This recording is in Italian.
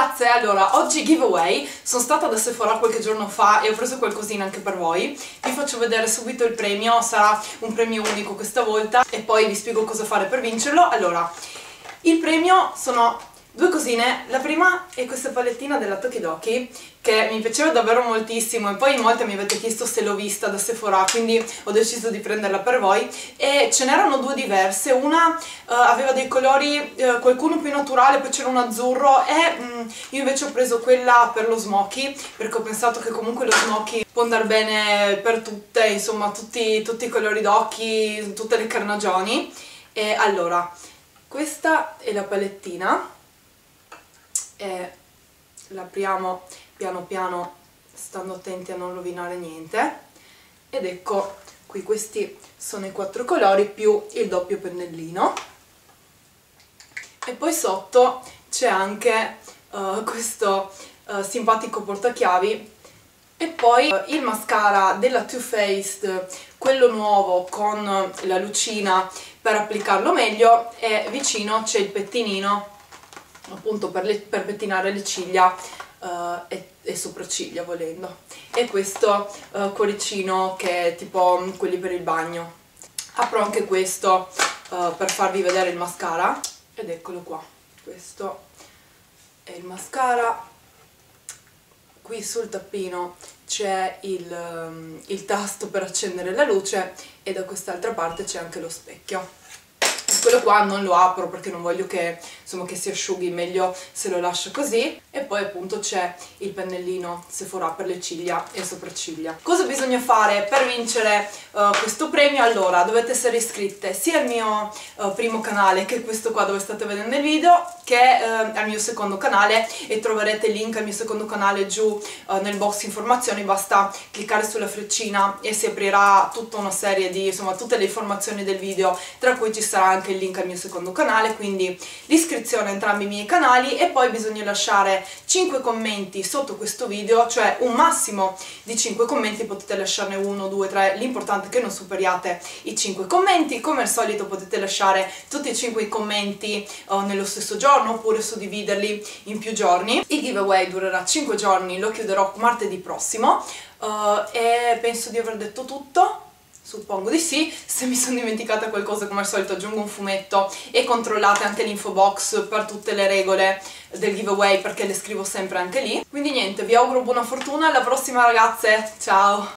ragazze, allora, oggi giveaway, sono stata da Sephora qualche giorno fa e ho preso qualcosina anche per voi. Vi faccio vedere subito il premio, sarà un premio unico questa volta e poi vi spiego cosa fare per vincerlo. Allora, il premio sono due cosine. La prima è questa palettina della Tokidoki che mi piaceva davvero moltissimo e poi in molte mi avete chiesto se l'ho vista da Sephora, quindi ho deciso di prenderla per voi. E ce n'erano due diverse, una aveva dei colori, qualcuno più naturale, poi c'era un azzurro e io invece ho preso quella per lo smoky perché ho pensato che comunque lo smoky può andare bene per tutte, insomma tutti i colori d'occhi, tutte le carnagioni. E allora, questa è la palettina e la apriamo piano piano stando attenti a non rovinare niente ed ecco qui, questi sono i 4 colori più il doppio pennellino e poi sotto c'è anche questo simpatico portachiavi e poi il mascara della Too Faced, quello nuovo con la lucina per applicarlo meglio, e vicino c'è il pettinino appunto per pettinare le ciglia e sopracciglia volendo, e questo cuoricino che è tipo quelli per il bagno. Apro anche questo per farvi vedere il mascara ed eccolo qua, questo è il mascara. Qui sul tappino c'è il tasto per accendere la luce e da quest'altra parte c'è anche lo specchio. Quello qua non lo apro perché non voglio che, insomma, che si asciughi, meglio se lo lascio così. E poi appunto c'è il pennellino Sephora per le ciglia e sopracciglia. Cosa bisogna fare per vincere questo premio? Allora, dovete essere iscritte sia al mio primo canale, che è questo qua dove state vedendo il video, che al mio secondo canale, e troverete il link al mio secondo canale giù nel box informazioni. Basta cliccare sulla freccina e si aprirà tutta una serie di, insomma, tutte le informazioni del video, tra cui ci sarà anche il link al mio secondo canale, quindi l'iscrizione a entrambi i miei canali. E poi bisogna lasciare 5 commenti sotto questo video, cioè un massimo di 5 commenti, potete lasciarne 1, 2, 3, l'importante è che non superiate i 5 commenti. Come al solito potete lasciare tutti e 5 i commenti nello stesso giorno oppure suddividerli in più giorni. Il giveaway durerà 5 giorni, lo chiuderò martedì prossimo e penso di aver detto tutto. Suppongo di sì. Se mi sono dimenticata qualcosa, come al solito aggiungo un fumetto e controllate anche l'info box per tutte le regole del giveaway perché le scrivo sempre anche lì. Quindi niente, vi auguro buona fortuna, alla prossima ragazze, ciao!